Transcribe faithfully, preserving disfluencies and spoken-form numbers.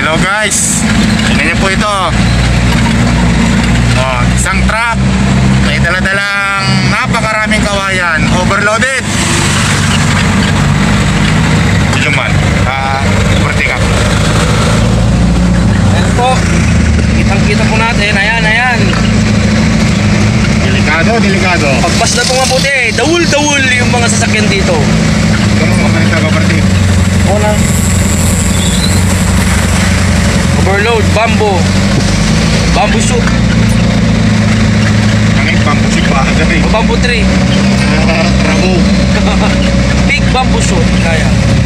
Hello guys, tingnan niyo po ito. Oh, isang truck may dala-dalang napakaraming kawayan, overloaded. Ito man, ah, overtake up. Ayan po, kitang-kita po natin, ayan, ayan. Delikado, delikado. Pagpas na po mabuti, dawul-dawul yung mga sasakyan dito. Ito mo, mamanita ba party? Oo na. Overload, bamboo. Bamboo shoot. Ang bamboo shoot pa agad eh. O bamboo tree. Bravo. Big bamboo shoot, kaya.